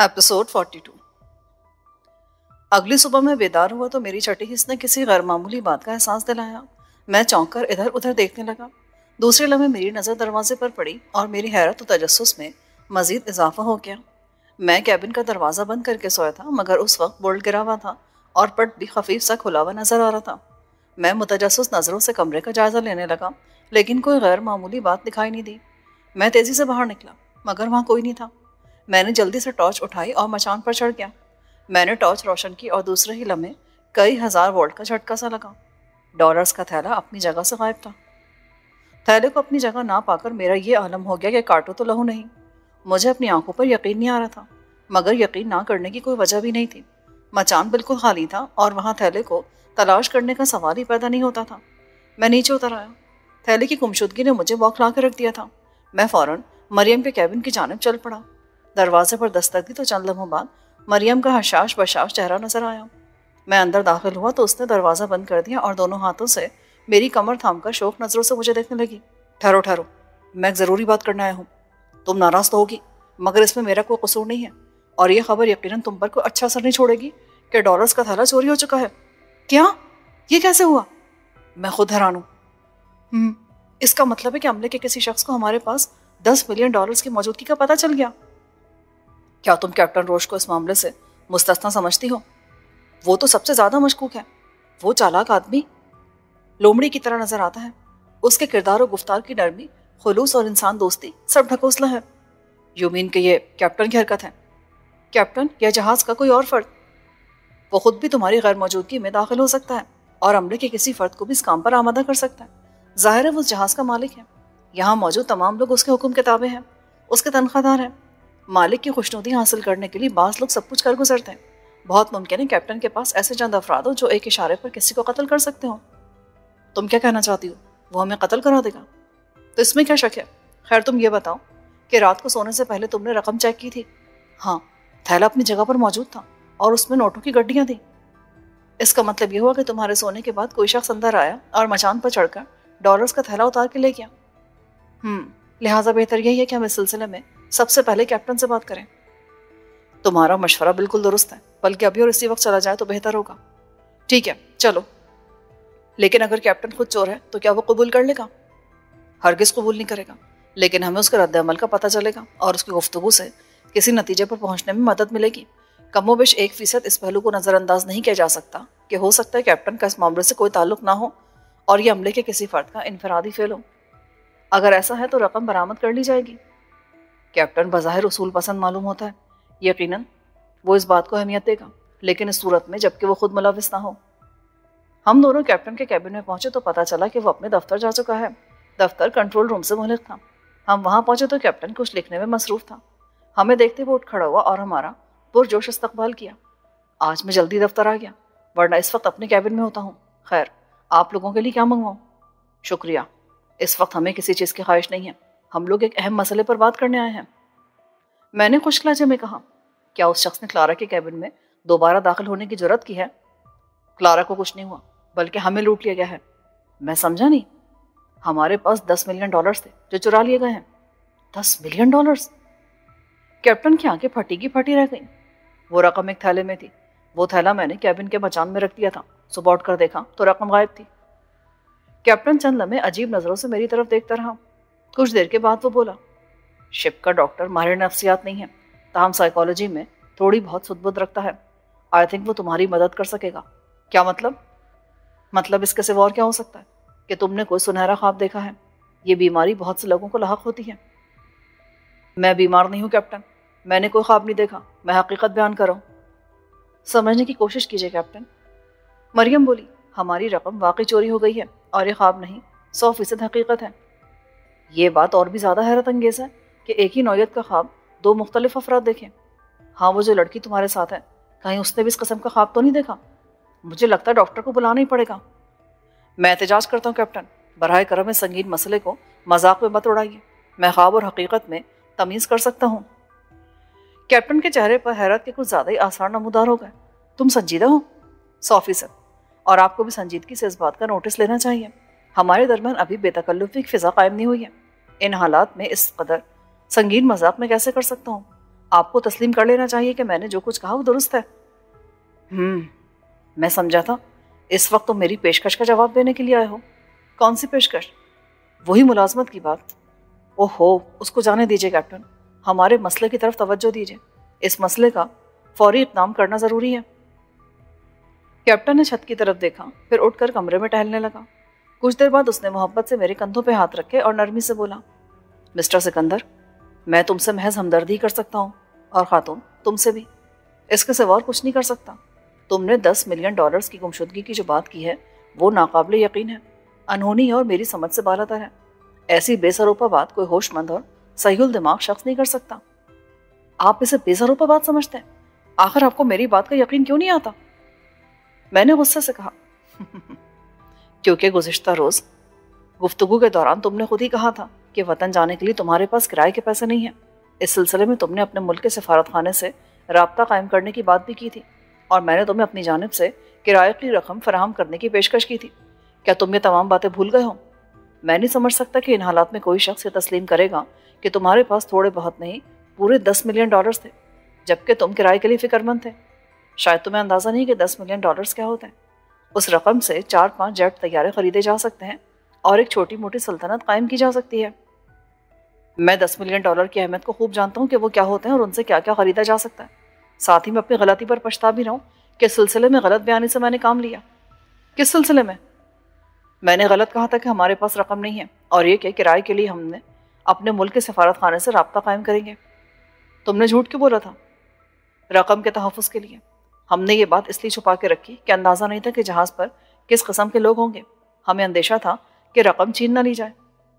Episode 42۔ اگلی صبح میں بیدار ہوا تو میری چھٹی حص نے کسی غیر معمولی بات کا احساس دلایا۔ میں چونک کر ادھر ادھر دیکھنے لگا۔ دوسرے لمحے میری نظر دروازے پر پڑی اور میری حیرت و تجسس میں مزید اضافہ ہو گیا۔ میں کیبن کا دروازہ بند کر کے سویا تھا، مگر اس وقت بولٹ گرا ہوا تھا اور پٹ بھی خفیف سا کھلا ہوا نظر آ رہا تھا۔ میں متجسس نظروں سے کمرے کا جائزہ لینے لگا، لیکن کوئی غیر معمولی بات دکھائی نہیں دی۔ میں تیزی سے باہر نکلا، مگر وہاں کوئی نہیں تھا۔ میں نے جلدی سے ٹارچ اٹھائی اور مچان پر چڑھ گیا۔ میں نے ٹارچ روشن کی اور دوسرے ہی لمحے کئی ہزار وولٹ کا جھٹکا سا لگا۔ ڈالرز کا تھیلا اپنی جگہ سے غائب تھا۔ تھیلے کو اپنی جگہ نہ پا کر میرا یہ عالم ہو گیا کہ کاٹو تو لہو نہیں۔ مجھے اپنی آنکھوں پر یقین نہیں آ رہا تھا، مگر یقین نہ کرنے کی کوئی وجہ بھی نہیں تھی۔ مچان بالکل خالی تھا اور وہاں تھیلے کو تلاش کرنے کا سوال ہی پیدا نہیں ہوتا تھا۔ میں نیچے اتر آیا۔ تھیلے کی گمشدگی نے مجھے بوکھلا کے رکھ دیا تھا۔ میں فوراً مریم کے کیبن کی جانب چل پڑا۔ دروازے پر دستک دی تو چند لمحوں بعد مریم کا حشاش بشاش چہرہ نظر آیا۔ میں اندر داخل ہوا تو اس نے دروازہ بند کر دیا اور دونوں ہاتھوں سے میری کمر تھام کر شوق نظروں سے مجھے دیکھنے لگی۔ ٹھہرو ٹھہرو، میں ایک ضروری بات کرنے آیا ہوں۔ تم ناراض تو ہوگی، مگر اس میں میرا کوئی قصور نہیں ہے، اور یہ خبر یقیناً تم پر کوئی اچھا اثر نہیں چھوڑے گی کہ ڈالرز کا تھیلا چوری ہو چکا ہے۔ کیا؟ یہ کیسے ہوا؟ میں خود حیران ہوں۔ اس کا مطلب ہے کہ عملے کے کسی شخص کو ہمارے پاس 10 ملین ڈالرز کی موجودگی کا پتہ چل گیا۔ کیا تم کیپٹن روش کو اس معاملے سے مستثنا سمجھتی ہو؟ وہ تو سب سے زیادہ مشکوک ہے۔ وہ چالاک آدمی لومڑی کی طرح نظر آتا ہے۔ اس کے کردار و گفتار کی نرمی، خلوص اور انسان دوستی سب ڈھکوسلا ہے۔ یو مین کہ یہ کیپٹن کی حرکت ہے؟ کیپٹن یا جہاز کا کوئی اور فرد؟ وہ خود بھی تمہاری غیر موجودگی میں داخل ہو سکتا ہے اور عملے کے کسی فرد کو بھی اس کام پر آمادہ کر سکتا ہے۔ ظاہر ہے وہ اس جہاز کا مالک ہے۔ یہاں موجود تمام لوگ اس کے حکم کے تابع ہیں، اس کے تنخواہ دار ہیں۔ مالک کی خوشنودی حاصل کرنے کے لیے بعض لوگ سب کچھ کر گزرتے ہیں۔ بہت ممکن ہے کیپٹن کے پاس ایسے چند افراد ہو جو ایک اشارے پر کسی کو قتل کر سکتے ہوں۔ تم کیا کہنا چاہتی ہو؟ وہ ہمیں قتل کرا دے گا؟ تو اس میں کیا شک ہے؟ خیر تم یہ بتاؤ کہ رات کو سونے سے پہلے تم نے رقم چیک کی تھی؟ ہاں، تھیلا اپنی جگہ پر موجود تھا اور اس میں نوٹوں کی گڈیاں تھیں۔ اس کا مطلب یہ ہوا کہ تمہارے سونے کے بعد کوئی شخص اندر آیا اور مچان پر چڑھ کر ڈالرز کا تھیلا اتار کے لے گیا۔ لہٰذا بہتر یہی ہے کہ ہم اس سلسلے میں سب سے پہلے کیپٹن سے بات کریں۔ تمہارا مشورہ بالکل درست ہے، بلکہ ابھی اور اسی وقت چلا جائے تو بہتر ہوگا۔ ٹھیک ہے، چلو۔ لیکن اگر کیپٹن خود چور ہے تو کیا وہ قبول کر لے گا؟ ہرگز قبول نہیں کرے گا، لیکن ہمیں اس کے رد عمل کا پتہ چلے گا اور اس کی گفتگو سے کسی نتیجے پر پہنچنے میں مدد ملے گی۔ کم و بیش 1% اس پہلو کو نظر انداز نہیں کیا جا سکتا کہ ہو سکتا ہے کیپٹن کا اس معاملے سے کوئی تعلق نہ ہو اور یہ عملے کے کسی فرد کا انفرادی فعل ہو۔ اگر ایسا ہے تو رقم برآمد کر لی جائے گی۔ کیپٹن بظاہر اصول پسند معلوم ہوتا ہے، یقیناً وہ اس بات کو اہمیت دے گا، لیکن اس صورت میں جبکہ وہ خود ملوث نہ ہو۔ ہم دونوں کیپٹن کے کیبن میں پہنچے تو پتہ چلا کہ وہ اپنے دفتر جا چکا ہے۔ دفتر کنٹرول روم سے مہلک تھا۔ ہم وہاں پہنچے تو کیپٹن کچھ لکھنے میں مصروف تھا۔ ہمیں دیکھتے وہ اٹھ کھڑا ہوا اور ہمارا پرجوش استقبال کیا۔ آج میں جلدی دفتر آ گیا، ورنہ اس وقت اپنے کیبن میں ہوتا ہوں۔ خیر، آپ لوگوں کے لیے کیا منگواؤں؟ شکریہ، اس وقت ہمیں کسی چیز کی خواہش نہیں ہے، ہم لوگ ایک اہم مسئلے پر بات کرنے آئے ہیں۔ میں نے خشک لہجے میں کہا، کیا اس شخص نے کلارا کے کیبن میں دوبارہ داخل ہونے کی جرات کی ہے؟ کلارا کو کچھ نہیں ہوا، بلکہ ہمیں لوٹ لیا گیا ہے۔ میں سمجھا نہیں۔ ہمارے پاس 10 ملین ڈالرز تھے جو چرا لیے گئے ہیں۔ 10 ملین ڈالرز؟ کیپٹن کی آنکھیں پھٹی کی پھٹی رہ گئیں۔ وہ رقم ایک تھیلے میں تھی۔ وہ تھیلا میں نے کیبن کے مچان میں رکھ دیا تھا۔ صبح اٹھ کر دیکھا تو رقم غائب تھی۔ کیپٹن چند لمحے عجیب نظروں سے میری طرف دیکھتا رہا۔ کچھ دیر کے بعد وہ بولا، شپ کا ڈاکٹر ماہر نفسیات نہیں ہے، تاہم سائیکالوجی میں تھوڑی بہت سد بد رکھتا ہے۔ آئی تھنک وہ تمہاری مدد کر سکے گا۔ کیا مطلب؟ مطلب اس کے سوا اور کیا ہو سکتا ہے کہ تم نے کوئی سنہرا خواب دیکھا ہے۔ یہ بیماری بہت سے لوگوں کو لاحق ہوتی ہے۔ میں بیمار نہیں ہوں کیپٹن، میں نے کوئی خواب نہیں دیکھا، میں حقیقت بیان کر رہا ہوں۔ سمجھنے کی کوشش کیجیے کیپٹن۔ مریم بولی، ہماری رقم واقعی چوری ہو گئی ہے اور یہ خواب نہیں، 100% حقیقت ہے۔ یہ بات اور بھی زیادہ حیرت انگیز ہے کہ ایک ہی نوعیت کا خواب 2 مختلف افراد دیکھیں۔ ہاں، وہ جو لڑکی تمہارے ساتھ ہے، کہیں اس نے بھی اس قسم کا خواب تو نہیں دیکھا؟ مجھے لگتا ہے ڈاکٹر کو بلانا ہی پڑے گا۔ میں احتجاج کرتا ہوں کیپٹن، براہ کرم اس سنگین مسئلے کو مذاق میں مت اڑائیے۔ میں خواب اور حقیقت میں تمیز کر سکتا ہوں۔ کیپٹن کے چہرے پر حیرت کے کچھ زیادہ ہی آثار نمودار ہو گئے۔ تم سنجیدہ ہو؟ 100%، اور آپ کو بھی سنجیدگی سے اس بات کا نوٹس لینا چاہیے۔ ہمارے درمیان ابھی بے تکلفی کی فضا قائم نہیں ہوئی ہے۔ ان حالات میں اس قدر سنگین مذاق میں کیسے کر سکتا ہوں؟ آپ کو تسلیم کر لینا چاہیے کہ میں نے جو کچھ کہا وہ درست ہے۔ میں سمجھا تھا اس وقت تم میری پیشکش کا جواب دینے کے لیے آئے ہو۔ کون سی پیشکش؟ وہی ملازمت کی بات۔ اوہو، اس کو جانے دیجیے کیپٹن، ہمارے مسئلے کی طرف توجہ دیجیے، اس مسئلے کا فوری اقدام کرنا ضروری ہے۔ کیپٹن نے چھت کی طرف دیکھا، پھر اٹھ کر کمرے میں ٹہلنے لگا۔ کچھ دیر بعد اس نے محبت سے میرے کندھوں پہ ہاتھ رکھے اور نرمی سے بولا، مسٹر سکندر، میں تم سے محض ہمدردی کر سکتا ہوں، اور خاتون تم سے بھی، اس کے سوا اور کچھ نہیں کر سکتا۔ تم نے $10 ملین کی گمشدگی کی جو بات کی ہے وہ ناقابل یقین ہے، انہونی ہے اور میری سمجھ سے بالاتر ہے۔ ایسی بے سروپا بات کوئی ہوش مند اور صحیح الدماغ شخص نہیں کر سکتا۔ آپ اسے بے سروپا بات سمجھتے ہیں؟ آخر آپ کو میری بات کا یقین کیوں نہیں آتا؟ میں نے غصے سے کہا، کیونکہ گزشتہ روز گفتگو کے دوران تم نے خود ہی کہا تھا کہ وطن جانے کے لیے تمہارے پاس کرائے کے پیسے نہیں ہیں۔ اس سلسلے میں تم نے اپنے ملک کے سفارت خانے سے رابطہ قائم کرنے کی بات بھی کی تھی، اور میں نے تمہیں اپنی جانب سے کرائے کی رقم فراہم کرنے کی پیشکش کی تھی۔ کیا تم یہ تمام باتیں بھول گئے ہو؟ میں نہیں سمجھ سکتا کہ ان حالات میں کوئی شخص یہ تسلیم کرے گا کہ تمہارے پاس تھوڑے بہت نہیں پورے $10 ملین تھے، جبکہ تم کرائے کے لیے فکر مند تھے۔ شاید تمہیں اندازہ نہیں کہ $10 ملین کیا ہوتے ہیں۔ اس رقم سے 4-5 جیٹ طیارے خریدے جا سکتے ہیں اور ایک چھوٹی موٹی سلطنت قائم کی جا سکتی ہے۔ میں $10 ملین کی اہمیت کو خوب جانتا ہوں کہ وہ کیا ہوتے ہیں اور ان سے کیا کیا خریدا جا سکتا ہے۔ ساتھ ہی میں اپنی غلطی پر پچھتا بھی رہا ہوں کہ اس سلسلے میں غلط بیانی سے میں نے کام لیا۔ کس سلسلے میں؟ میں نے غلط کہا تھا کہ ہمارے پاس رقم نہیں ہے، اور یہ کہ کرائے کے لیے ہم نے اپنے ملک کے سفارت خانے سے رابطہ قائم کریں گے۔ تم نے جھوٹ کیوں بولا تھا؟ رقم کے تحفظ کے لیے۔ ہم نے یہ بات اس لیے چھپا کے رکھی کہ اندازہ نہیں تھا کہ جہاز پر کس قسم کے لوگ ہوں گے۔ ہمیں اندیشہ تھا کہ رقم چھین نہ لی جائے۔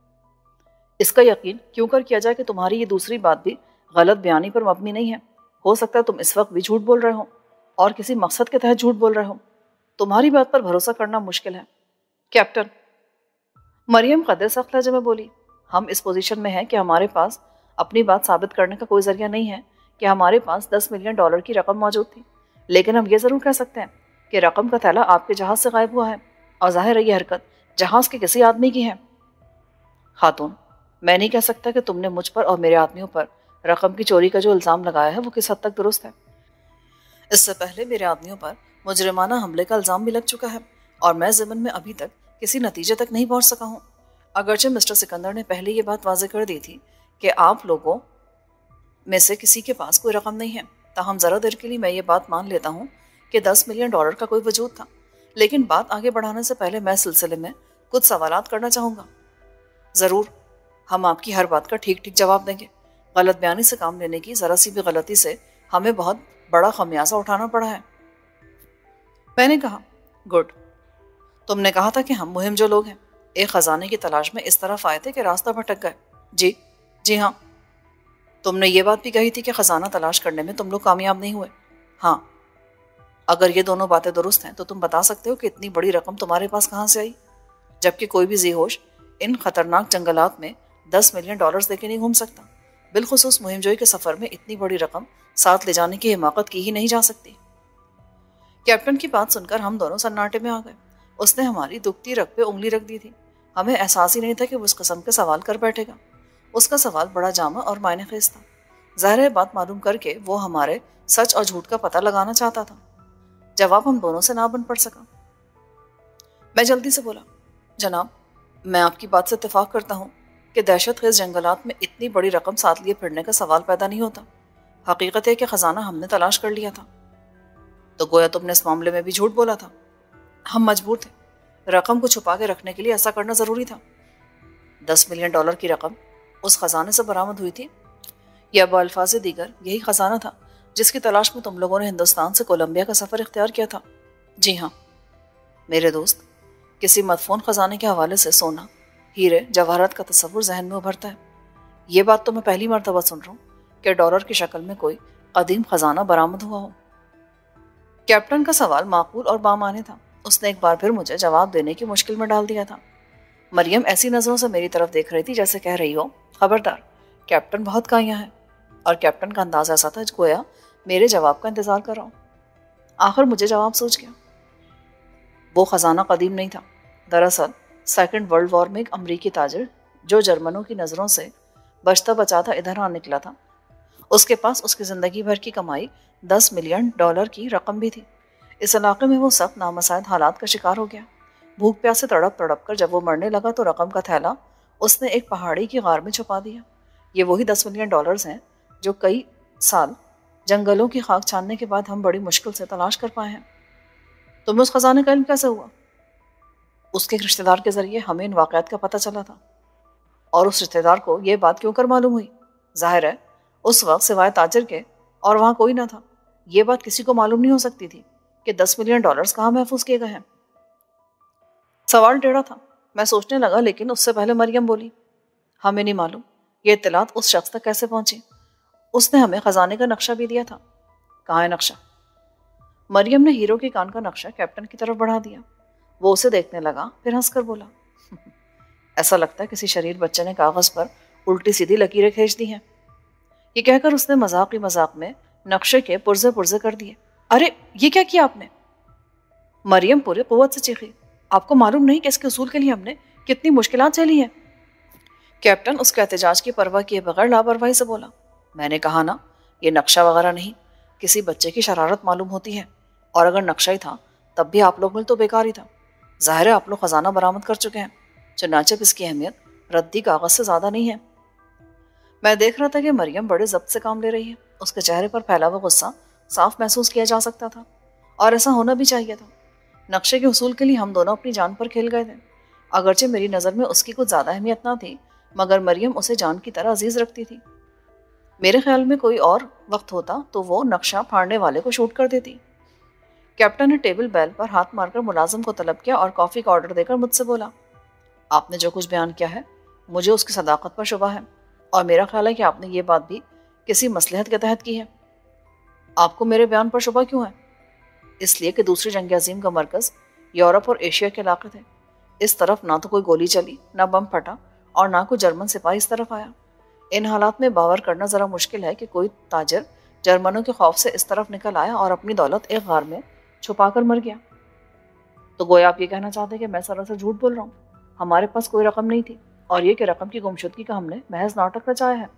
اس کا یقین کیوں کر کیا جائے کہ تمہاری یہ دوسری بات بھی غلط بیانی پر مبنی نہیں ہے۔ ہو سکتا ہے تم اس وقت بھی جھوٹ بول رہے ہو اور کسی مقصد کے تحت جھوٹ بول رہے ہو۔ تمہاری بات پر بھروسہ کرنا مشکل ہے کیپٹن۔ مریم قدر سخت لہجے میں بولی، ہم اس پوزیشن میں ہیں کہ ہمارے پاس اپنی بات ثابت کرنے کا کوئی ذریعہ نہیں ہے کہ ہمارے پاس $10 ملین کی رقم موجود تھی، لیکن ہم یہ ضرور کہہ سکتے ہیں کہ رقم کا تھیلا آپ کے جہاز سے غائب ہوا ہے، اور ظاہر ہے یہ حرکت جہاز کے کسی آدمی کی ہے۔ خاتون، میں نہیں کہہ سکتا کہ تم نے مجھ پر اور میرے آدمیوں پر رقم کی چوری کا جو الزام لگایا ہے وہ کس حد تک درست ہے۔ اس سے پہلے میرے آدمیوں پر مجرمانہ حملے کا الزام بھی لگ چکا ہے، اور میں ضمن میں ابھی تک کسی نتیجے تک نہیں پہنچ سکا ہوں۔ اگرچہ مسٹر سکندر نے پہلے یہ بات واضح کر دی تھی کہ آپ لوگوں میں سے کسی کے پاس کوئی رقم نہیں ہے، تاہم ذرا دیر کے لیے میں یہ بات مان لیتا ہوں کہ $10 ملین کا کوئی وجود تھا۔ لیکن بات آگے بڑھانے سے پہلے میں سلسلے میں کچھ سوالات کرنا چاہوں گا۔ ضرور، ہم آپ کی ہر بات کا ٹھیک ٹھیک جواب دیں گے۔ غلط بیانی سے کام لینے کی ذرا سی بھی غلطی سے ہمیں بہت بڑا خمیازہ اٹھانا پڑا ہے۔ میں نے کہا، گڈ۔ تم نے کہا تھا کہ ہم مہم جو لوگ ہیں ایک خزانے کی تلاش میں اس طرف آئے تھے کہ راستہ بھٹک گئے۔ جی ہاں۔ تم نے یہ بات بھی کہی تھی کہ خزانہ تلاش کرنے میں تم لوگ کامیاب نہیں ہوئے۔ ہاں۔ اگر یہ دونوں باتیں درست ہیں تو تم بتا سکتے ہو کہ اتنی بڑی رقم تمہارے پاس کہاں سے آئی، جبکہ کوئی بھی ذی ہوش ان خطرناک جنگلات میں $10 ملین دے کے نہیں گھوم سکتا۔ بالخصوص مہم جوئی کے سفر میں اتنی بڑی رقم ساتھ لے جانے کی حماقت کی ہی نہیں جا سکتی۔ کیپٹن کی بات سن کر ہم دونوں سناٹے میں آ گئے۔ اس نے ہماری دکھتی رگ پہ انگلی رکھ دی تھی۔ ہمیں احساس ہی نہیں تھا کہ وہ اس قسم کے سوال کر بیٹھے گا۔ اس کا سوال بڑا جامع اور معنی خیز تھا۔ ظاہر ہے بات معلوم کر کے وہ ہمارے سچ اور جھوٹ کا پتہ لگانا چاہتا تھا۔ جواب ہم دونوں سے نہ بن پڑ سکا۔ میں جلدی سے بولا، جناب، میں آپ کی بات سے اتفاق کرتا ہوں کہ دہشت خیز جنگلات میں اتنی بڑی رقم ساتھ لیے پھرنے کا سوال پیدا نہیں ہوتا۔ حقیقت ہے کہ خزانہ ہم نے تلاش کر لیا تھا۔ تو گویا تم نے اس معاملے میں بھی جھوٹ بولا تھا۔ ہم مجبور تھے، رقم کو چھپا کے رکھنے کے لیے ایسا کرنا ضروری تھا۔ $10 ملین کی رقم اس خزانے سے برآمد ہوئی تھی، یا بالفاظ دیگر یہی خزانہ تھا جس کی تلاش میں تم لوگوں نے ہندوستان سے کولمبیا کا سفر اختیار کیا تھا؟ جی ہاں۔ میرے دوست، کسی مدفون خزانے کے حوالے سے سونا، ہیرے، جواہرات کا تصور ذہن میں ابھرتا ہے۔ یہ بات تو میں پہلی مرتبہ سن رہا ہوں کہ ڈالر کی شکل میں کوئی قدیم خزانہ برآمد ہوا ہو۔ کیپٹن کا سوال معقول اور بامعنی تھا۔ اس نے ایک بار پھر مجھے جواب دینے کی مشکل میں ڈال دیا تھا۔ مریم ایسی نظروں سے میری طرف دیکھ رہی تھی جیسے کہہ رہی ہو، خبردار، کیپٹن بہت کائیاں ہے، اور کیپٹن کا انداز ایسا تھا گویا میرے جواب کا انتظار کر رہا ہوں۔ آخر مجھے جواب سوچ گیا۔ وہ خزانہ قدیم نہیں تھا۔ دراصل سیکنڈ ورلڈ وار میں ایک امریکی تاجر جو جرمنوں کی نظروں سے بچتا بچاتا ادھر آ نکلا تھا، اس کے پاس اس کی زندگی بھر کی کمائی 10 ملین ڈالر کی رقم بھی تھی۔ اس علاقے میں وہ سخت نامساعد حالات کا شکار ہو گیا۔ بھوک پیاس سے تڑپ تڑپ کر جب وہ مرنے لگا تو رقم کا تھیلا اس نے ایک پہاڑی کی غار میں چھپا دیا۔ یہ وہی 10 ملین ڈالرز ہیں جو کئی سال جنگلوں کی خاک چھاننے کے بعد ہم بڑی مشکل سے تلاش کر پائے ہیں۔ تمہیں اس خزانے کا علم کیسے ہوا؟ اس کے ایک رشتہ دار کے ذریعے ہمیں ان واقعات کا پتہ چلا تھا۔ اور اس رشتہ دار کو یہ بات کیوں کر معلوم ہوئی؟ ظاہر ہے اس وقت سوائے تاجر کے اور وہاں کوئی نہ تھا۔ یہ بات کسی کو معلوم نہیں ہو سکتی تھی کہ 10 ملین ڈالرز کہاں محفوظ کیے گئے ہیں۔ سوال ٹیڑھا تھا۔ میں سوچنے لگا، لیکن اس سے پہلے مریم بولی، ہمیں نہیں معلوم یہ اطلاعات اس شخص تک کیسے پہنچی۔ اس نے ہمیں خزانے کا نقشہ بھی دیا تھا۔ کہاں ہے نقشہ؟ مریم نے ہیرو کے کان کا نقشہ کیپٹن کی طرف بڑھا دیا۔ وہ اسے دیکھنے لگا، پھر ہنس کر بولا، ایسا لگتا ہے کسی شریر بچے نے کاغذ پر الٹی سیدھی لکیریں کھینچ دی ہیں۔ یہ کہہ کر اس نے مذاق میں نقشے کے پرزے پرزے کر دیے۔ ارے یہ کیا کیا آپ نے؟ مریم پوری قوت سے چیخی، آپ کو معلوم نہیں کہ اس کے اصول کے لیے ہم نے کتنی مشکلات جھیلی ہیں؟ کیپٹن اس کے احتجاج کی پرواہ کیے بغیر لاپرواہی سے بولا، میں نے کہا نا، یہ نقشہ وغیرہ نہیں، کسی بچے کی شرارت معلوم ہوتی ہے، اور اگر نقشہ ہی تھا تب بھی آپ لوگ مل تو بیکار ہی تھا۔ ظاہر ہے آپ لوگ خزانہ برآمد کر چکے ہیں، چنانچہ اس کی اہمیت ردی کاغذ سے زیادہ نہیں ہے۔ میں دیکھ رہا تھا کہ مریم بڑے ضبط سے کام لے رہی ہے۔ اس کے چہرے پر پھیلا ہوا غصہ صاف محسوس کیا جا سکتا تھا، اور ایسا ہونا بھی چاہیے تھا۔ نقشے کے حصول کے لیے ہم دونوں اپنی جان پر کھیل گئے تھے۔ اگرچہ میری نظر میں اس کی کچھ زیادہ اہمیت نہ تھی، مگر مریم اسے جان کی طرح عزیز رکھتی تھی۔ میرے خیال میں کوئی اور وقت ہوتا تو وہ نقشہ پھاڑنے والے کو شوٹ کر دیتی۔ کیپٹن نے ٹیبل بیل پر ہاتھ مار کر ملازم کو طلب کیا اور کافی کا آرڈر دے کر مجھ سے بولا، آپ نے جو کچھ بیان کیا ہے مجھے اس کی صداقت پر شبہ ہے، اور میرا خیال ہے کہ آپ نے یہ بات بھی کسی مصلحت کے تحت کی ہے۔ آپ کو میرے بیان پر شبہ کیوں ہے؟ اس لیے کہ دوسری جنگ عظیم کا مرکز یورپ اور ایشیا کے علاقے تھے۔ اس طرف نہ تو کوئی گولی چلی، نہ بم پھٹا، اور نہ کوئی جرمن سپاہی اس طرف آیا۔ ان حالات میں باور کرنا ذرا مشکل ہے کہ کوئی تاجر جرمنوں کے خوف سے اس طرف نکل آیا اور اپنی دولت ایک غار میں چھپا کر مر گیا۔ تو گویا آپ یہ کہنا چاہتے کہ میں سراسر جھوٹ بول رہا ہوں؟ ہمارے پاس کوئی رقم نہیں تھی، اور یہ کہ رقم کی گمشدگی کا ہم نے محض ناٹک رچایا ہے۔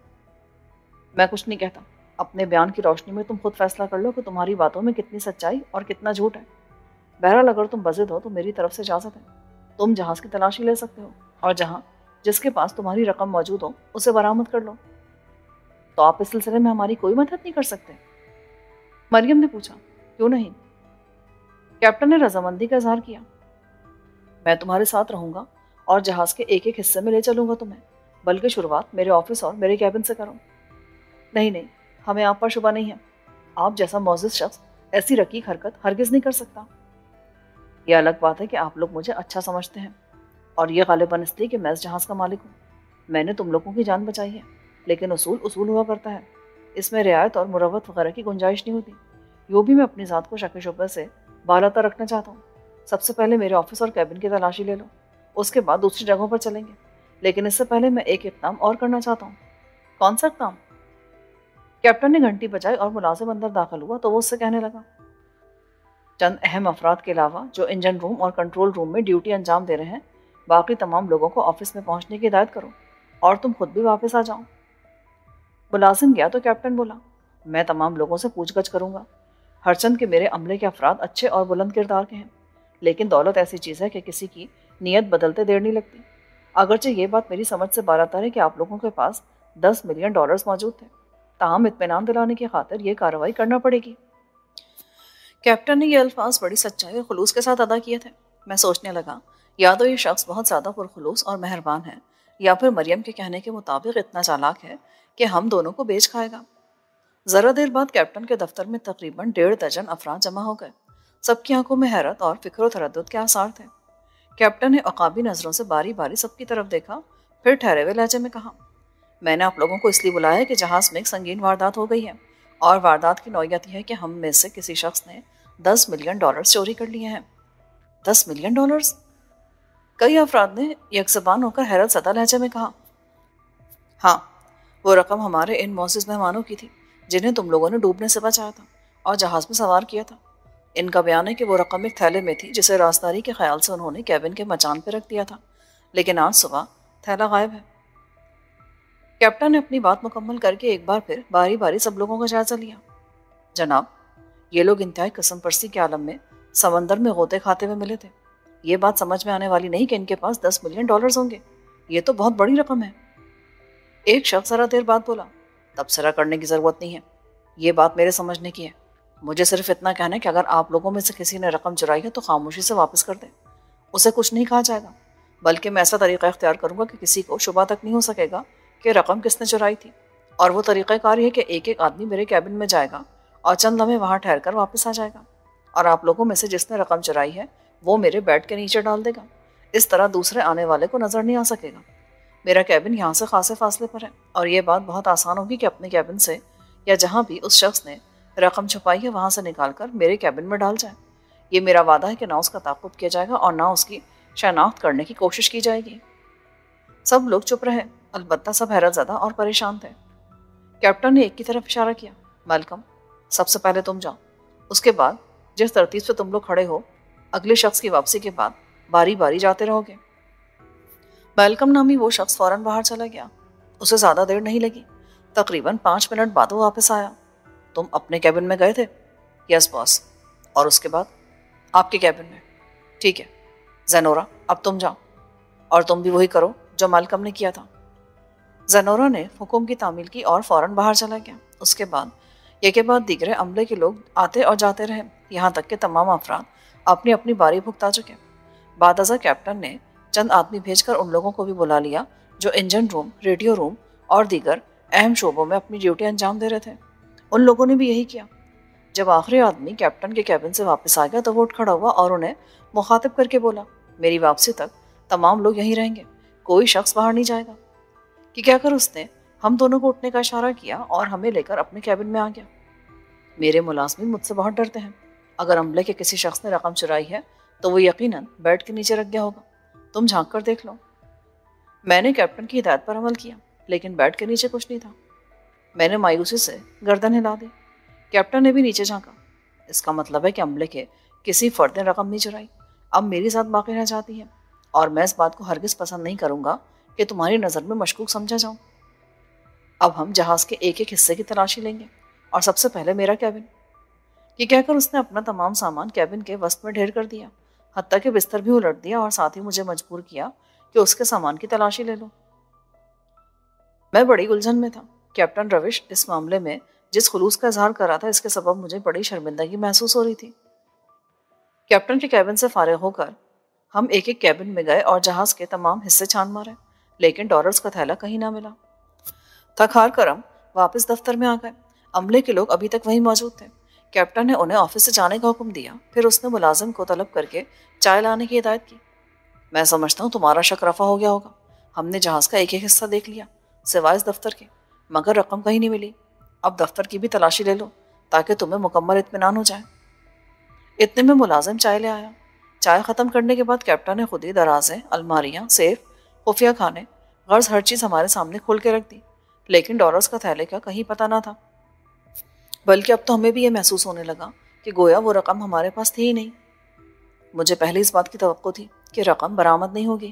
میں کچھ نہیں کہتا، اپنے بیان کی روشنی میں تم خود فیصلہ کر لو کہ تمہاری باتوں میں کتنی سچائی اور کتنا جھوٹ ہے۔ بہرحال اگر تم بضد ہو تو میری طرف سے اجازت ہے، تم جہاز کی تلاشی لے سکتے ہو، اور جہاں جس کے پاس تمہاری رقم موجود ہو اسے برآمد کر لو۔ تو آپ اس سلسلے میں ہماری کوئی مدد نہیں کر سکتے؟ مریم نے پوچھا۔ کیوں نہیں؟ کیپٹن نے رضامندی کا اظہار کیا۔ میں تمہارے ساتھ رہوں گا اور جہاز کے ایک ایک حصے میں لے چلوں گا تمہیں، بلکہ شروعات میرے آفس اور میرے کیبن سے کرو۔ نہیں، ہمیں آپ پر شبہ نہیں ہے۔ آپ جیسا معزز شخص ایسی رقیق حرکت ہرگز نہیں کر سکتا۔ یہ الگ بات ہے کہ آپ لوگ مجھے اچھا سمجھتے ہیں، اور یہ غالباً اس لیے کہ میں اس جہاز کا مالک ہوں۔ میں نے تم لوگوں کی جان بچائی ہے، لیکن اصول ہوا کرتا ہے، اس میں رعایت اور مروت وغیرہ کی گنجائش نہیں ہوتی۔ یوں بھی میں اپنی ذات کو شک و شبہ سے بالاتر رکھنا چاہتا ہوں۔ سب سے پہلے میرے آفس اور کیبن کی تلاشی لے لو، اس کے بعد دوسری جگہوں پر چلیں گے، لیکن اس سے پہلے میں ایک اقدام اور کرنا چاہتا ہوں۔ کون سا اقدام؟ کیپٹن نے گھنٹی بجائی اور ملازم اندر داخل ہوا تو وہ اس سے کہنے لگا، چند اہم افراد کے علاوہ جو انجن روم اور کنٹرول روم میں ڈیوٹی انجام دے رہے ہیں، باقی تمام لوگوں کو آفس میں پہنچنے کی ہدایت کرو، اور تم خود بھی واپس آ جاؤ۔ ملازم گیا تو کیپٹن بولا، میں تمام لوگوں سے پوچھ گچھ کروں گا، ہرچند کہ میرے عملے کے افراد اچھے اور بلند کردار کے ہیں، لیکن دولت ایسی چیز ہے کہ کسی کی نیت بدلتے دیر نہیں لگتی۔ اگرچہ یہ بات میری سمجھ سے بالاتر ہے کہ آپ لوگوں کے پاس 10 ملین ڈالرز موجود تھے، تاہم اطمینان دلانے کی خاطر یہ کارروائی کرنا پڑے گی۔ کیپٹن نے یہ الفاظ بڑی سچائی اور خلوص کے ساتھ ادا کیے تھے۔ میں سوچنے لگا، یا تو یہ شخص بہت زیادہ پرخلوص اور مہربان ہے، یا پھر مریم کے کہنے کے مطابق اتنا چالاک ہے کہ ہم دونوں کو بیچ کھائے گا۔ ذرا دیر بعد کیپٹن کے دفتر میں تقریباً 1.5 درجن افراد جمع ہو گئے۔ سب کی آنکھوں میں حیرت اور فکر و تردد کے آثار تھے۔ کیپٹن نے عقابی نظروں سے باری باری سب کی طرف دیکھا، پھر ٹھہرے ہوئے لہجے میں کہا، میں نے آپ لوگوں کو اس لیے بلایا ہے کہ جہاز میں ایک سنگین واردات ہو گئی ہے، اور واردات کی نوعیت یہ ہے کہ ہم میں سے کسی شخص نے 10 ملین ڈالرز چوری کر لیے ہیں۔ 10 ملین ڈالرز؟ کئی افراد نے یک زبان ہو کر حیرت زدہ لہجے میں کہا۔ ہاں، وہ رقم ہمارے ان معزز مہمانوں کی تھی جنہیں تم لوگوں نے ڈوبنے سے بچایا تھا اور جہاز میں سوار کیا تھا۔ ان کا بیان ہے کہ وہ رقم ایک تھیلے میں تھی جسے رازداری کے خیال سے انہوں نے کیبن کے مچان پہ رکھ دیا تھا، لیکن آج صبح تھیلا غائب ہے۔ کیپٹن نے اپنی بات مکمل کر کے ایک بار پھر باری باری سب لوگوں کا جائزہ لیا۔ جناب، یہ لوگ انتہائی قسم پرسی کے عالم میں سمندر میں غوطے کھاتے ہوئے ملے تھے۔ یہ بات سمجھ میں آنے والی نہیں کہ ان کے پاس 10 ملین ڈالرز ہوں گے۔ یہ تو بہت بڑی رقم ہے۔ ایک شخص ذرا دیر بعد بولا، تبصرہ کرنے کی ضرورت نہیں ہے، یہ بات میرے سمجھنے کی ہے۔ مجھے صرف اتنا کہنا ہے کہ اگر آپ لوگوں میں سے کسی نے رقم چرائی ہے تو خاموشی سے واپس کر دیں۔ اسے کچھ نہیں کہا جائے گا، بلکہ میں ایسا طریقہ اختیار کروں گا کہ کسی کو شبہ تک نہیں ہو سکے گا کہ رقم کس نے چرائی تھی۔ اور وہ طریقہ کار یہ کہ ایک ایک آدمی میرے کیبن میں جائے گا اور چند لمحے وہاں ٹھہر کر واپس آ جائے گا، اور آپ لوگوں میں سے جس نے رقم چرائی ہے وہ میرے بیڈ کے نیچے ڈال دے گا۔ اس طرح دوسرے آنے والے کو نظر نہیں آ سکے گا۔ میرا کیبن یہاں سے خاصے فاصلے پر ہے، اور یہ بات بہت آسان ہوگی کہ اپنے کیبن سے یا جہاں بھی اس شخص نے رقم چھپائی ہے وہاں سے نکال کر میرے کیبن میں ڈال جائے۔ یہ میرا وعدہ ہے کہ نہ اس کا تعاقب کیا جائے گا اور نہ اس کی شناخت کرنے کی کوشش کی جائے گی۔ سب لوگ چپ رہے، البتہ سب حیرت زدہ اور پریشان تھے۔ کیپٹن نے ایک کی طرف اشارہ کیا، میلکم، سب سے پہلے تم جاؤ۔ اس کے بعد جس ترتیب سے تم لوگ کھڑے ہو، اگلے شخص کی واپسی کے بعد باری باری جاتے رہو گے۔ میلکم نامی وہ شخص فوراً باہر چلا گیا۔ اسے زیادہ دیر نہیں لگی، تقریباً 5 منٹ بعد وہ واپس آیا۔ تم اپنے کیبن میں گئے تھے؟ یس باس۔ اور اس کے بعد؟ آپ کے کیبن میں۔ ٹھیک ہے زینورا، اب تم جاؤ، اور تم بھی وہی کرو جو میلکم نے کیا تھا۔ زینورا نے حکم کی تعمیل کی اور فوراً باہر چلا گیا۔ اس کے بعد یہ کے بعد دیگرے عملے کے لوگ آتے اور جاتے رہے، یہاں تک کہ تمام افراد اپنی اپنی باری بھگتا چکے۔ بعد ازاں کیپٹن نے چند آدمی بھیج کر ان لوگوں کو بھی بلا لیا جو انجن روم، ریڈیو روم اور دیگر اہم شعبوں میں اپنی ڈیوٹی انجام دے رہے تھے۔ ان لوگوں نے بھی یہی کیا۔ جب آخری آدمی کیپٹن کے کیبن سے واپس آ گیا تو وہ اٹھ کھڑا ہوا اور انہیں مخاطب کر کے بولا، میری واپسی تک تمام لوگ یہیں رہیں گے، کوئی شخص باہر نہیں جائے گا۔ کہ کہہ کر اس نے ہم دونوں کو اٹھنے کا اشارہ کیا اور ہمیں لے کر اپنے کیبن میں آ گیا۔ میرے ملازمین مجھ سے بہت ڈرتے ہیں۔ اگر عملے کے کسی شخص نے رقم چرائی ہے تو وہ یقیناً بیڈ کے نیچے رکھ گیا ہوگا۔ تم جھانک کر دیکھ لو۔ میں نے کیپٹن کی ہدایت پر عمل کیا، لیکن بیڈ کے نیچے کچھ نہیں تھا۔ میں نے مایوسی سے گردن ہلا دی۔ کیپٹن نے بھی نیچے جھانکا۔ اس کا مطلب ہے کہ عملے کے کسی فرد نے رقم نہیں چرائی، اب میری ذات باقی رہ جاتی ہے، اور میں اس بات کو ہرگز پسند نہیں کروں گا کہ تمہاری نظر میں مشکوک سمجھا جاؤں۔ اب ہم جہاز کے ایک ایک حصے کی تلاشی لیں گے، اور سب سے پہلے میرا کیبن۔ یہ کہہ کر اس نے اپنا تمام سامان کیبن کے وسط میں ڈھیر کر دیا، حتیٰ کہ بستر بھی الٹ دیا، اور ساتھ ہی مجھے مجبور کیا کہ اس کے سامان کی تلاشی لے لوں۔ میں بڑی الجھن میں تھا۔ کیپٹن روش اس معاملے میں جس خلوص کا اظہار کر رہا تھا، اس کے سبب مجھے بڑی شرمندگی محسوس ہو رہی تھی۔ کیپٹن کے کیبن سے فارغ ہو کر ہم ایک ایک کیبن میں گئے اور جہاز کے تمام حصے چھان مارے، لیکن ڈالرز کا تھیلا کہیں نہ ملا۔ تھک ہار کر ہم واپس دفتر میں آ گئے۔ عملے کے لوگ ابھی تک وہیں موجود تھے۔ کیپٹن نے انہیں آفس سے جانے کا حکم دیا، پھر اس نے ملازم کو طلب کر کے چائے لانے کی ہدایت کی۔ میں سمجھتا ہوں تمہارا شک رفع ہو گیا ہوگا۔ ہم نے جہاز کا ایک ایک حصہ دیکھ لیا، سوائے اس دفتر کے، مگر رقم کہیں نہیں ملی۔ اب دفتر کی بھی تلاشی لے لو تاکہ تمہیں مکمل اطمینان ہو جائے۔ اتنے میں ملازم چائے لے آیا۔ چائے ختم کرنے کے بعد کیپٹن نے خود ہی درازیں، الماریاں، سیف، خفیہ خانے، غرض ہر چیز ہمارے سامنے کھول کے رکھ دی، لیکن ڈالرز کا تھیلے کا کہیں پتہ نہ تھا۔ بلکہ اب تو ہمیں بھی یہ محسوس ہونے لگا کہ گویا وہ رقم ہمارے پاس تھی ہی نہیں۔ مجھے پہلے اس بات کی توقع تھی کہ رقم برآمد نہیں ہوگی۔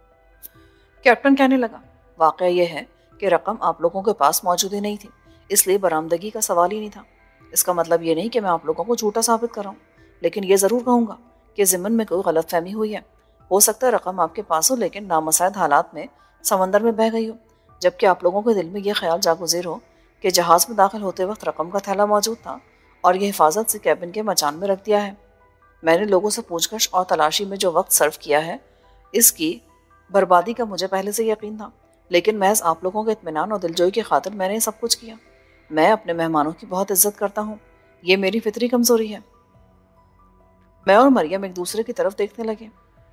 کیپٹن کہنے لگا، واقعہ یہ ہے کہ رقم آپ لوگوں کے پاس موجود ہی نہیں تھی، اس لیے برآمدگی کا سوال ہی نہیں تھا۔ اس کا مطلب یہ نہیں کہ میں آپ لوگوں کو جھوٹا ثابت کر رہا ہوں، لیکن یہ ضرور کہوں گا کہ ضمن میں کوئی غلط فہمی ہوئی ہے۔ ہو سکتا ہے رقم آپ کے پاس ہو، لیکن نامساعد حالات میں سمندر میں بہہ گئی ہو، جبکہ آپ لوگوں کے دل میں یہ خیال جاگزیر ہو کہ جہاز میں داخل ہوتے وقت رقم کا تھیلا موجود تھا اور یہ حفاظت سے کیبن کے مچان میں رکھ دیا ہے۔ میں نے لوگوں سے پوچھ گچھ اور تلاشی میں جو وقت صرف کیا ہے، اس کی بربادی کا مجھے پہلے سے یقین تھا، لیکن محض آپ لوگوں کے اطمینان اور دلجوئی کی خاطر میں نے سب کچھ کیا۔ میں اپنے مہمانوں کی بہت عزت کرتا ہوں، یہ میری فطری کمزوری ہے۔ میں اور مریم ایک دوسرے کی طرف دیکھنے لگے۔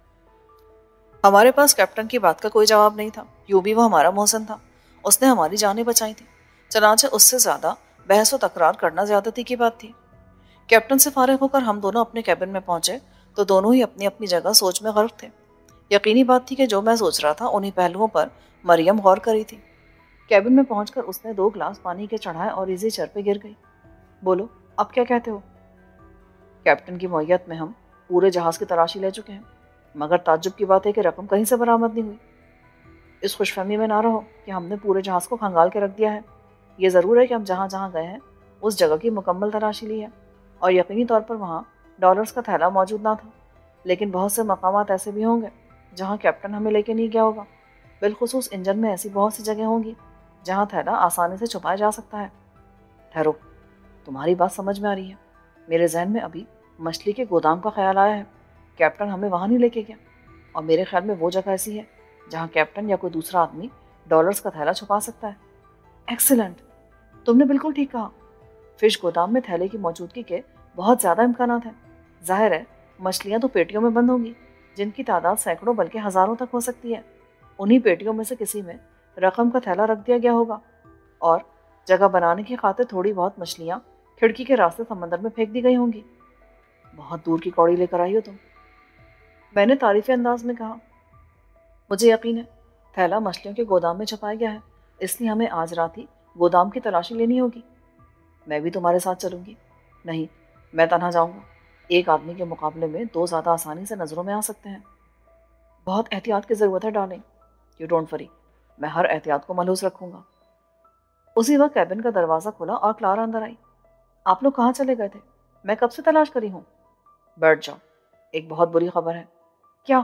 ہمارے پاس کیپٹن کی بات کا کوئی جواب نہیں تھا، یوں بھی وہ ہمارا محسن تھا، اس نے ہماری جانیں بچائی تھی، چنانچہ اس سے زیادہ بحث و تکرار کرنا زیادتی کی بات تھی۔ کیپٹن سے فارغ ہو کر ہم دونوں اپنے کیبن میں پہنچے تو دونوں ہی اپنی اپنی جگہ سوچ میں غرق تھے۔ یقینی بات تھی کہ جو میں سوچ رہا تھا انہی پہلوؤں پر مریم غور کری تھی۔ کیبن میں پہنچ کر اس نے 2 گلاس پانی کے چڑھائے اور ایزی چیئر پہ گر گئی۔ بولو، اب کیا کہتے ہو؟ کیپٹن کی معیت میں ہم پورے جہاز کی تلاشی لے چکے ہیں، مگر تعجب کی بات ہے کہ رقم کہیں سے برآمد نہیں ہوئی۔ اس خوش فہمی میں نہ رہو کہ ہم نے پورے جہاز کو کھنگال کے رکھ دیا ہے۔ یہ ضرور ہے کہ ہم جہاں جہاں گئے ہیں اس جگہ کی مکمل تلاشی لی ہے، اور یقینی طور پر وہاں ڈالرز کا تھیلا موجود نہ تھا، لیکن بہت سے مقامات ایسے بھی ہوں گے جہاں کیپٹن ہمیں لے کے نہیں گیا ہوگا۔ بالخصوص انجن میں ایسی بہت سی جگہ ہوں گی جہاں تھیلا آسانی سے چھپایا جا سکتا ہے۔ ٹھہرو، تمہاری بات سمجھ میں آ رہی ہے۔ میرے ذہن میں ابھی مچھلی کے گودام کا خیال آیا ہے۔ کیپٹن ہمیں وہاں نہیں لے کے گیا، اور میرے خیال میں وہ جگہ ایسی ہے جہاں کیپٹن یا کوئی دوسرا آدمی ڈالرز کا تھیلا چھپا سکتا ہے۔ ایکسیلنٹ، تم نے بالکل ٹھیک کہا۔ فش گودام میں تھیلے کی موجودگی کے بہت زیادہ امکانات ہیں۔ ظاہر ہے مچھلیاں تو پیٹیوں میں بند ہوں گی جن کی تعداد سینکڑوں بلکہ ہزاروں تک ہو سکتی ہے۔ انہی پیٹیوں میں سے کسی میں رقم کا تھیلا رکھ دیا گیا ہوگا، اور جگہ بنانے کی خاطر تھوڑی بہت مچھلیاں کھڑکی کے راستے سمندر میں پھینک دی گئی ہوں گی۔ بہت دور کی کوڑی لے کر آئی ہو تم، میں نے تعریفی انداز میں کہا۔ مجھے یقین ہے تھیلا مچھلیوں کے گودام میں چھپایا گیا ہے، اس لیے ہمیں آج رات ہی گودام کی تلاشی لینی ہوگی۔ میں بھی تمہارے ساتھ چلوں گی۔ نہیں، میں تنہا جاؤں گا۔ ایک آدمی کے مقابلے میں دو زیادہ آسانی سے نظروں میں آ سکتے ہیں۔ بہت احتیاط کی ضرورت ہے ڈارلنگ، یو ڈونٹ وری، میں ہر احتیاط کو ملحوظ رکھوں گا۔ اسی وقت کیبن کا دروازہ کھلا اور کلارا اندر آئی۔ آپ لوگ کہاں چلے گئے تھے؟ میں کب سے تلاش کری ہوں۔ بیٹھ جاؤ، ایک بہت بری خبر ہے۔ کیا؟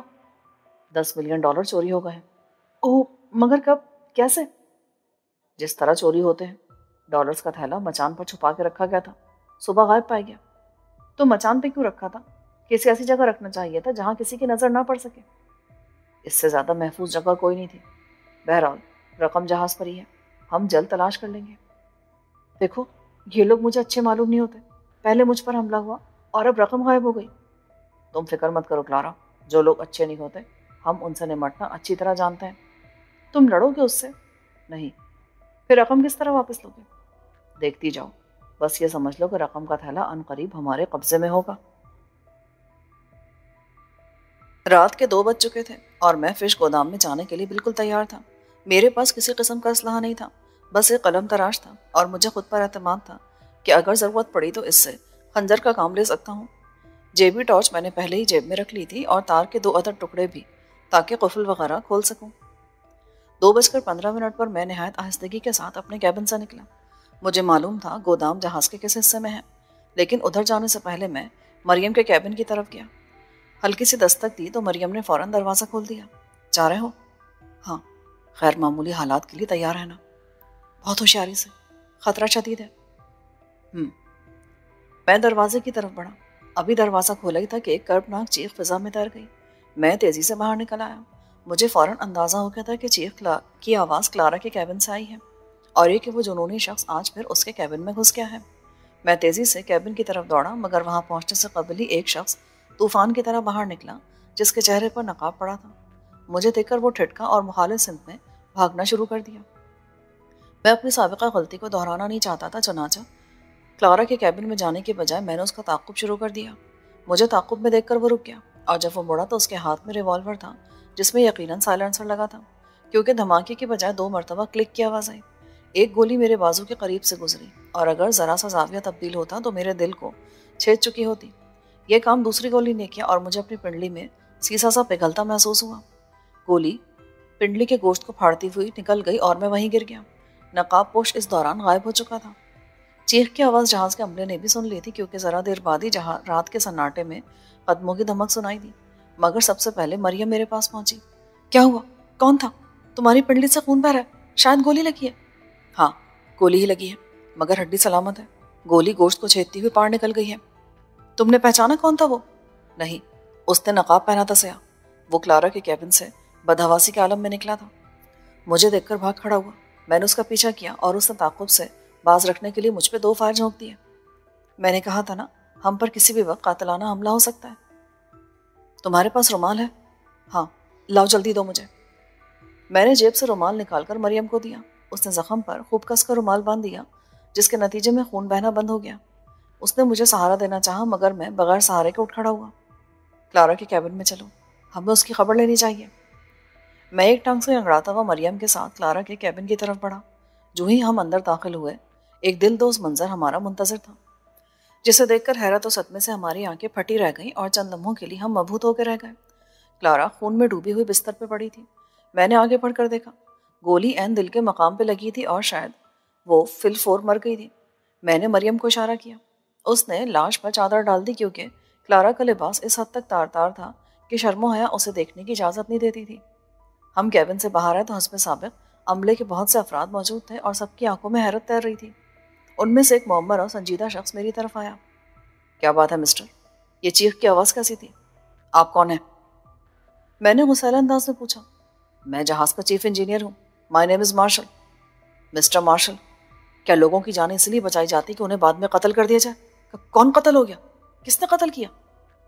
10 ملین ڈالر چوری ہو گئے ہیں۔ اوہ، مگر کب؟ کیسے؟ جس طرح چوری ہوتے ہیں۔ ڈالرز کا تھیلا مچان پر چھپا کے رکھا گیا تھا، صبح غائب پایا گیا۔ تو مچان پہ کیوں رکھا تھا؟ کسی ایسی جگہ رکھنا چاہیے تھا جہاں کسی کی نظر نہ پڑ سکے۔ اس سے زیادہ محفوظ جگہ کوئی نہیں تھی۔ بہرحال رقم جہاز پر ہی ہے، ہم جلد تلاش کر لیں گے۔ دیکھو، یہ لوگ مجھے اچھے معلوم نہیں ہوتے۔ پہلے مجھ پر حملہ ہوا اور اب رقم غائب ہو گئی۔ تم فکر مت کرو کلارا، جو لوگ اچھے نہیں ہوتے ہم ان سے نمٹنا اچھی طرح جانتے ہیں۔ تم لڑو گے اس سے؟ نہیں۔ پھر رقم کس طرح واپس لوگے؟ دیکھتی جاؤ، بس یہ سمجھ لو کہ رقم کا تھیلا عنقریب ہمارے قبضے میں ہوگا۔ رات کے 2 بج چکے تھے اور میں فش گودام میں جانے کے لیے بالکل تیار تھا۔ میرے پاس کسی قسم کا اسلحہ نہیں تھا، بس ایک قلم تراش تھا، اور مجھے خود پر اعتماد تھا کہ اگر ضرورت پڑی تو اس سے خنجر کا کام لے سکتا ہوں۔ جیبی ٹارچ میں نے پہلے ہی جیب میں رکھ لی تھی، اور تار کے 2 عدد ٹکڑے بھی، تاکہ قفل وغیرہ کھول سکوں۔ 2:15 پر میں نہایت آہستگی کے ساتھ اپنے کیبن سے نکلا۔ مجھے معلوم تھا گودام جہاز کے کس حصے میں ہے، لیکن ادھر جانے سے پہلے میں مریم کے کیبن کی طرف گیا۔ ہلکی سی دستک دی تو مریم نے فوراً دروازہ کھول دیا۔ جا رہے ہو؟ ہاں، غیر معمولی حالات کے لیے تیار رہنا، بہت ہوشیاری سے، خطرہ شدید ہے۔ میں دروازے کی طرف بڑھا۔ ابھی دروازہ کھولا ہی تھا کہ ایک کربناک چیخ فضا میں تیر گئی۔ میں تیزی سے باہر نکل آیا۔ مجھے فوراً اندازہ ہو گیا تھا کہ چیخ کی آواز کلارا کے کیبن سے آئی ہے، اور یہ کہ وہ جنونی شخص آج پھر اس کے کیبن میں گھس گیا ہے۔ میں تیزی سے کیبن کی طرف دوڑا، مگر وہاں پہنچنے سے قبل ہی ایک شخص طوفان کی طرح باہر نکلا جس کے چہرے پر نقاب پڑا تھا۔ مجھے دیکھ کر وہ ٹھٹکا اور مخالف سمت میں بھاگنا شروع کر دیا۔ میں اپنی سابقہ غلطی کو دہرانا نہیں چاہتا تھا، چنانچہ کلارا کے کیبن میں جانے کے بجائے میں نے اس کا تعاقب شروع کر دیا۔ مجھے تعاقب میں دیکھ کر وہ رک گیا، اور جب وہ مڑا تو اس کے ہاتھ میں ریوالور تھا، جس میں یقیناً سائلنسر لگا تھا، کیونکہ دھماکے کی بجائے 2 مرتبہ کلک کی آواز آئی۔ ایک گولی میرے بازو کے قریب سے گزری، اور اگر ذرا سا زاویہ تبدیل ہوتا تو میرے دل کو چھید چکی ہوتی۔ یہ کام دوسری گولی نے کیا، اور مجھے اپنی پنڈلی میں سیسا سا پگھلتا محسوس ہوا۔ گولی پنڈلی کے گوشت کو پھاڑتی ہوئی نکل گئی اور میں وہیں گر گیا۔ نقاب پوش اس دوران غائب ہو چکا تھا۔ چیخ کی آواز جہاز کے عملے نے بھی سن لی تھی، کیونکہ ذرا دیر بعد ہی رات کے سناٹے میں قدموں کی دھمک سنائی دی۔ مگر سب سے پہلے مریم میرے پاس پہنچی۔ کیا ہوا؟ کون تھا؟ تمہاری پنڈلی سے خون بہ رہا ہے، شاید گولی لگی ہے۔ ہاں، گولی ہی لگی ہے، مگر ہڈی سلامت ہے۔ گولی گوشت کو چھیدتی ہوئی پار نکل گئی ہے۔ تم نے پہچانا کون تھا وہ؟ نہیں، اس نے نقاب پہنا تھا سیاہ۔ وہ کلارا کے کیبن سے بدحواسی کے عالم میں نکلا تھا۔ مجھے دیکھ کر بھاگ کھڑا ہوا۔ میں نے اس کا پیچھا کیا، اور اس نے تعاقب سے باز رکھنے کے لیے مجھ پہ 2 فائر جھونک دیے۔ میں نے کہا تھا نا، ہم پر کسی بھی وقت قاتلانہ حملہ ہو سکتا ہے۔ تمہارے پاس رومال ہے؟ ہاں، لاؤ جلدی دو مجھے۔ میں نے جیب سے رومال نکال کر مریم کو دیا۔ اس نے زخم پر خوب کس کر رومال باندھ دیا، جس کے نتیجے میں خون بہنا بند ہو گیا۔ اس نے مجھے سہارا دینا چاہا، مگر میں بغیر سہارے کے اٹھ کھڑا ہوا۔ کلارا کے کیبن میں چلو، ہمیں اس کی خبر لینی چاہیے۔ میں ایک ٹانگ سے انگڑاتا ہوا مریم کے ساتھ کلارا کے کیبن کی طرف بڑھا۔ جو ہی ہم اندر داخل ہوئے، ایک دل دوز منظر ہمارا منتظر تھا، جسے دیکھ کر حیرت و صدمے سے ہماری آنکھیں پھٹی رہ گئیں، اور چند لمحوں کے لیے ہم مبہوت ہو کے رہ گئے۔ کلارا خون میں ڈوبی ہوئی بستر پہ پڑی تھی۔ میں نے آگے بڑھ کر دیکھا، گولی عین دل کے مقام پہ لگی تھی اور شاید وہ فل فور مر گئی تھی۔ میں نے مریم کو اشارہ کیا۔ اس نے لاش پر چادر ڈال دی کیونکہ کلارا کا لباس اس حد تک تار تار تھا کہ شرم و حیا اسے دیکھنے کی اجازت نہیں دیتی تھی۔ ہم کیبن سے باہر آئے تو حسب سابق عملے کے بہت سے افراد موجود تھے اور سب کی آنکھوں میں حیرت تیر رہی تھی۔ ان میں سے ایک معمر اور سنجیدہ شخص میری طرف آیا۔ کیا بات ہے مسٹر؟ یہ چیخ کی آواز کیسی تھی؟ آپ کون ہیں؟ میں نے غصیلا انداز میں پوچھا۔ میں جہاز کا چیف انجینئر ہوں، my name is Marshall. Mister Marshall, کیا لوگوں کی جانیں اس لیے بچائی جاتی کہ انہیں بعد میں قتل کر دیا جائے؟ کون قتل ہو گیا؟ کس نے قتل کیا؟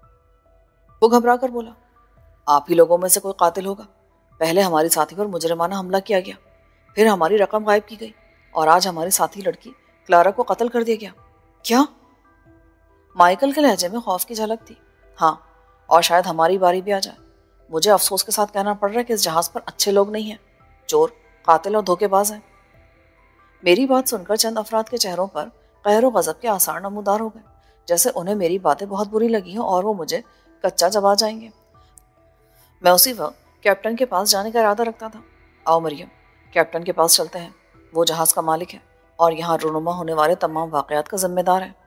وہ گھبرا کر بولا، آپ ہی لوگوں میں سے کوئی قاتل ہوگا۔ پہلے ہماری ساتھی پر مجرمانہ حملہ کیا گیا، پھر ہماری رقم غائب کی گئی اور آج ہماری ساتھی لڑکی کلارا کو قتل کر دیا گیا۔ کیا؟ مائیکل کے لہجے میں خوف کی جھلک تھی۔ ہاں، اور شاید ہماری باری بھی آ جائے۔ مجھے افسوس کے ساتھ کہنا پڑ رہا ہے کہ اس جہاز پر اچھے لوگ نہیں ہیں، چور، قاتل اور دھوکے باز ہیں۔ میری بات سن کر چند افراد کے چہروں پر قہر و غضب کے آثار نمودار ہو گئے، جیسے انہیں میری باتیں بہت بری لگی ہوں اور وہ مجھے کچا چبا جائیں گے۔ میں اسی وقت کیپٹن کے پاس جانے کا ارادہ رکھتا تھا۔ آؤ مریم، کیپٹن کے پاس چلتے ہیں، وہ جہاز کا مالک ہے اور یہاں رونما ہونے والے تمام واقعات کا ذمہ دار ہے۔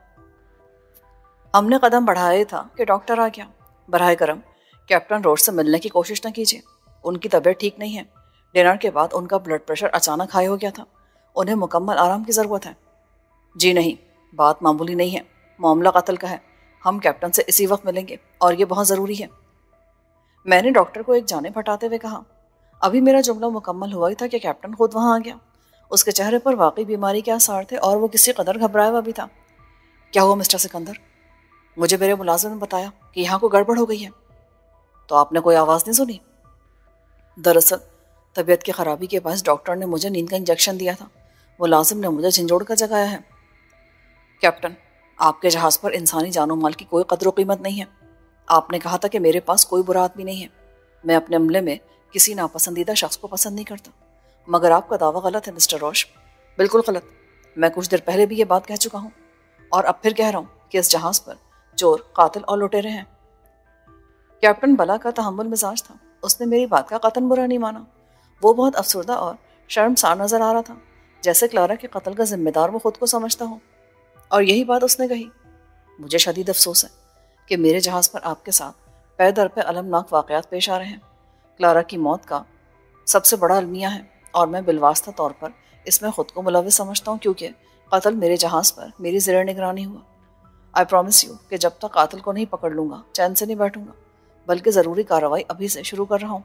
ہم نے قدم بڑھایا ہی تھا کہ ڈاکٹر آ گیا۔ براہ کرم کیپٹن روڈ سے ملنے کی کوشش نہ کیجیے، ان کی طبیعت ٹھیک نہیں ہے۔ ڈنر کے بعد ان کا بلڈ پریشر اچانک ہائی ہو گیا تھا، انہیں مکمل آرام کی ضرورت ہے۔ جی نہیں، بات معمولی نہیں ہے، معاملہ قتل کا ہے۔ ہم کیپٹن سے اسی وقت ملیں گے اور یہ بہت ضروری ہے۔ میں نے ڈاکٹر کو ایک جانب ہٹاتے ہوئے کہا۔ ابھی میرا جملہ مکمل ہوا ہی تھا کہ کیپٹن خود وہاں آ گیا۔ اس کے چہرے پر واقعی بیماری کے آثار تھے اور وہ کسی قدر گھبرایا ہوا بھی تھا۔ کیا ہوا مسٹر سکندر؟ مجھے میرے ملازم نے بتایا کہ یہاں کوئی گڑبڑ ہو گئی ہے۔ تو آپ نے کوئی آواز نہیں سنی؟ دراصل طبیعت کی خرابی کے باعث ڈاکٹر نے مجھے نیند کا انجیکشن دیا تھا، ملازم نے مجھے جھنجھوڑ کر جگایا ہے۔ کیپٹن، آپ کے جہاز پر انسانی جان و مال کی کوئی قدر و قیمت نہیں ہے۔ آپ نے کہا تھا کہ میرے پاس کوئی برا آدمی نہیں ہے، میں اپنے عملے میں کسی ناپسندیدہ شخص کو پسند نہیں کرتا۔ مگر آپ کا دعویٰ غلط ہے مسٹر روش، بالکل غلط۔ میں کچھ دیر پہلے بھی یہ بات کہہ چکا ہوں اور اب پھر کہہ رہا ہوں کہ اس جہاز پر چور، قاتل اور لٹیرے ہیں۔ کیپٹن بلا کا تحمل مزاج تھا، اس نے میری بات کا قطعاً برا نہیں مانا۔ وہ بہت افسردہ اور شرمسار نظر آ رہا تھا، جیسے کلارا کے قتل کا ذمہ دار وہ خود کو سمجھتا ہو۔ اور یہی بات اس نے کہی، مجھے شدید افسوس ہے کہ میرے جہاز پر آپ کے ساتھ پے در پہ المناک واقعات پیش آ رہے ہیں۔ کلارا کی موت کا سب سے بڑا المیہ ہے اور میں بالواسطہ طور پر اس میں خود کو ملوث سمجھتا ہوں کیونکہ قتل میرے جہاز پر میری زیر نگرانی ہوا۔ آئی پرومس یو کہ جب تک قاتل کو نہیں پکڑ لوں گا چین سے نہیں بیٹھوں گا، بلکہ ضروری کارروائی ابھی سے شروع کر رہا ہوں۔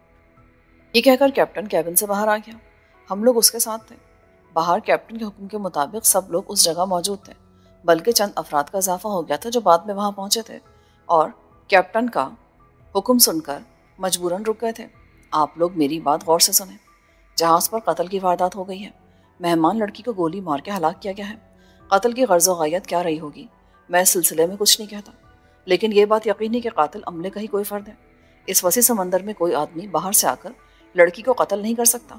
یہ کہہ کر کیپٹن کیبن سے باہر آ گیا۔ ہم لوگ اس کے ساتھ تھے۔ باہر کیپٹن کے حکم کے مطابق سب لوگ اس جگہ موجود تھے، بلکہ چند افراد کا اضافہ ہو گیا تھا جو بعد میں وہاں پہنچے تھے اور کیپٹن کا حکم سن کر مجبوراً رک گئے تھے۔ آپ لوگ میری بات غور سے سنیں۔ جہاز پر قتل کی واردات ہو گئی ہے، مہمان لڑکی کو گولی مار کے ہلاک کیا گیا ہے۔ قتل کی غرض و غایت کیا رہی ہوگی میں اس سلسلے میں کچھ نہیں کہتا، لیکن یہ بات یقینی کہ قاتل عملے کا ہی کوئی فرد ہے۔ اس وسیع سمندر میں کوئی آدمی باہر سے آ کر لڑکی کو قتل نہیں کر سکتا۔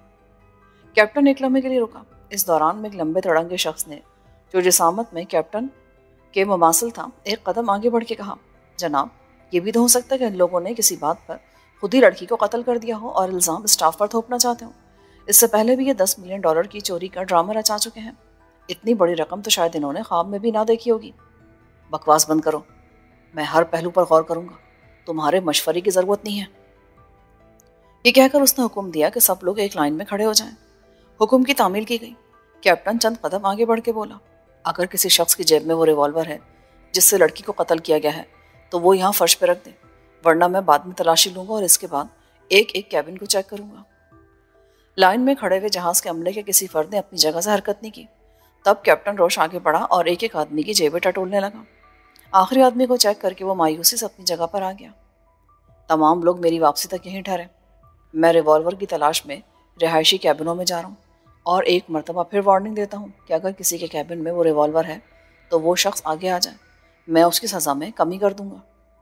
کیپٹن ایک لمحے کے لیے رکا۔ اس دوران میں ایک لمبے تڑنگے شخص نے، جو جسامت میں کیپٹن کے مماثل تھا، ایک قدم آگے بڑھ کے کہا، جناب، یہ بھی تو ہو سکتا ہے کہ ان لوگوں نے کسی بات پر خود ہی لڑکی کو قتل کر دیا ہو اور الزام اسٹاف پر تھوپنا چاہتے ہوں۔ اس سے پہلے بھی یہ $10 ملین کی چوری کا ڈرامہ رچا چکے ہیں۔ اتنی بڑی رقم تو شاید انہوں نے خواب میں بھی نہ دیکھی ہوگی۔ بکواس بند کرو، میں ہر پہلو پر غور کروں گا، تمہارے مشورے کی ضرورت نہیں ہے۔ یہ کہہ کر اس نے حکم دیا کہ سب لوگ ایک لائن میں کھڑے ہو جائیں۔ حکم کی تعمیل کی گئی۔ کیپٹن چند قدم آگے بڑھ کے بولا، اگر کسی شخص کی جیب میں وہ ریوالور ہے جس سے لڑکی کو قتل کیا گیا ہے تو وہ یہاں فرش پہ رکھ دیں، ورنہ میں بعد میں تلاشی لوں گا اور اس کے بعد ایک ایک کیبن کو چیک کروں گا۔ لائن میں کھڑے ہوئے جہاز کے عملے کے کسی فرد نے اپنی جگہ سے حرکت نہیں کی۔ تب کیپٹن روش آگے بڑھا اور ایک ایک آدمی کی جیبیں ٹٹولنے لگا۔ آخری آدمی کو چیک کر کے وہ مایوسی سے اپنی جگہ پر آ گیا۔ تمام لوگ میری واپسی تک یہیں ٹھہرے، میں ریوالور کی تلاش میں رہائشی کیبنوں میں جا رہا ہوں اور ایک مرتبہ پھر وارننگ دیتا ہوں کہ اگر کسی کے کیبن میں وہ ریوالور ہے تو وہ شخص آگے آ جائے، میں اس کی سزا میں کمی کر دوں گا۔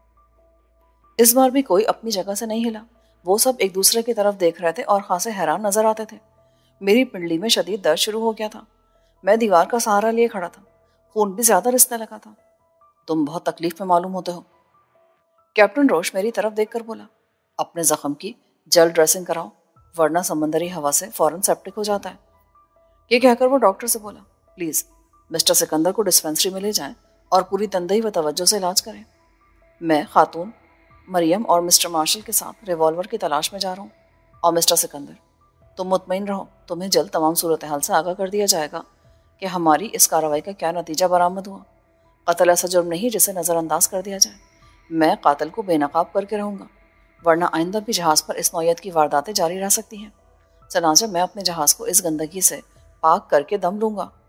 اس بار بھی کوئی اپنی جگہ سے نہیں ہلا۔ وہ سب ایک دوسرے کی طرف دیکھ رہے تھے اور خاصے حیران نظر آتے تھے۔ میری پنڈلی میں شدید درد شروع ہو گیا تھا۔ میں دیوار کا سہارا لیے کھڑا تھا، خون بھی زیادہ رسنے لگا تھا۔ تم بہت تکلیف میں معلوم ہوتے ہو، کیپٹن روش میری طرف دیکھ کر بولا۔ اپنے زخم کی جلد ڈریسنگ کراؤ ورنہ سمندری ہوا سے فوراً سیپٹک ہو جاتا ہے۔ یہ کہہ کر وہ ڈاکٹر سے بولا، پلیز مسٹر سکندر کو ڈسپینسری میں لے جائیں اور پوری تندہی و توجہ سے علاج کریں۔ میں خاتون مریم اور مسٹر مارشل کے ساتھ ریوالور کی تلاش میں جا رہا ہوں، اور مسٹر سکندر تم مطمئن رہو، تمہیں جلد تمام صورتحال سے آگاہ کر دیا جائے گا کہ ہماری اس کارروائی کا کیا نتیجہ برآمد ہوا۔ قتل ایسا جرم نہیں جسے نظر انداز کر دیا جائے۔ میں قاتل کو بے نقاب کر کے رہوں گا، ورنہ آئندہ بھی جہاز پر اس نوعیت کی وارداتیں جاری رہ سکتی ہیں۔ چنانچہ میں اپنے جہاز کو اس گندگی سے پاک کر کے دم لوں گا۔